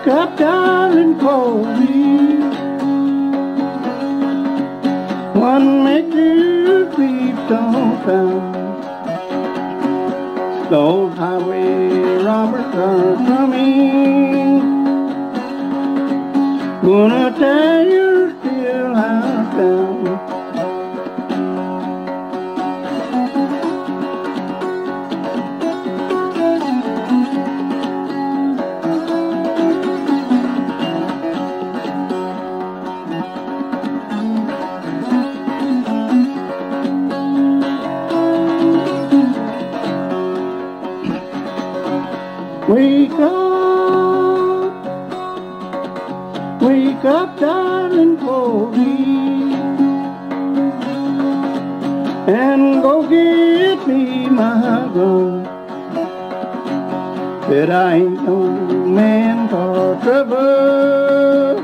Wake up, darling, Corey. One make you sleep sometime. Those highway robbers are coming. Gonna tear your still house down. Wake up, darling, Corey, and go get me my gun. Said I ain't no man for trouble,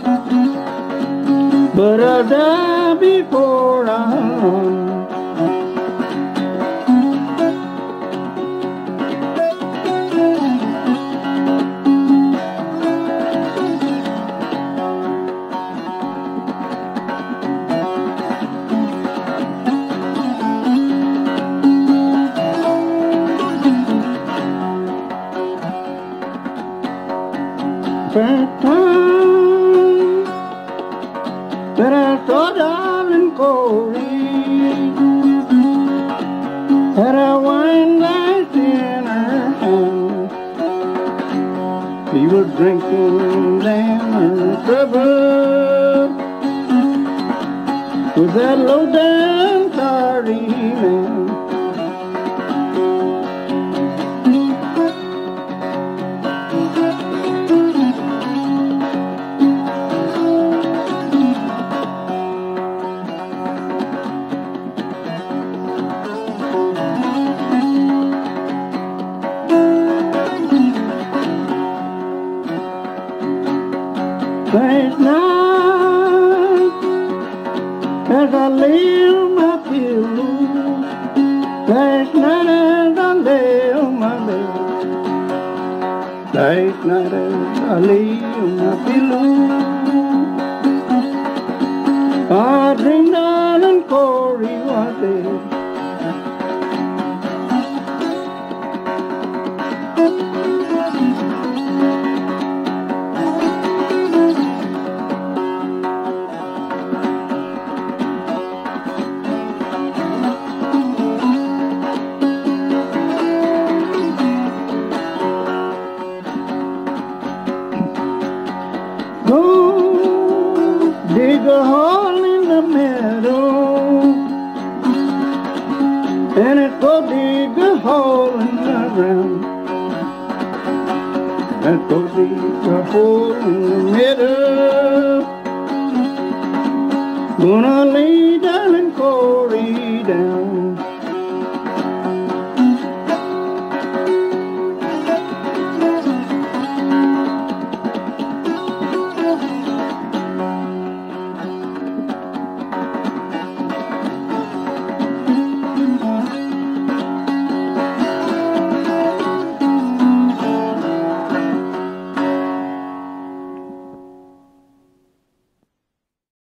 but I'll die before I run. First time that I saw darling Corey, had a wine glass in her hand. He was drinking down her trouble with that low down sorry man. Last night, as I lay on my pillow, last night as I lay on my bed, last night as I lay on my pillow, I dreamed darling Corey was dead. Go dig a hole in the meadow, and it go dig a hole in the ground. And go dig a hole in the meadow, gonna lay darling Corey down.